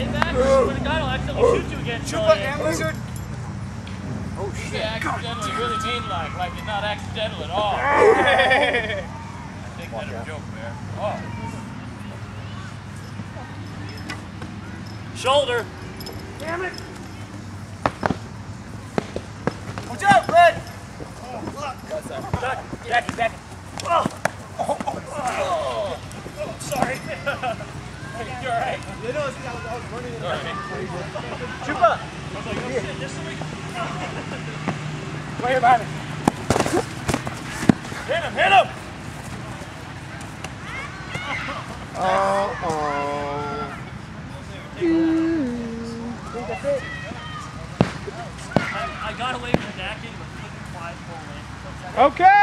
payback? When the guy will accidentally shoot you again. Chupa and Lizard. Oh shit. Accidentally really mean like it's not accidental at all. I think that's a joke there. Oh. Shoulder. Damn it. Watch out, Red. Back. Oh. Sorry. You alright? You know, I was running in the Chupa! Right here behind me. Hit him! I got away from the acting, but couldn't fly full length. Okay.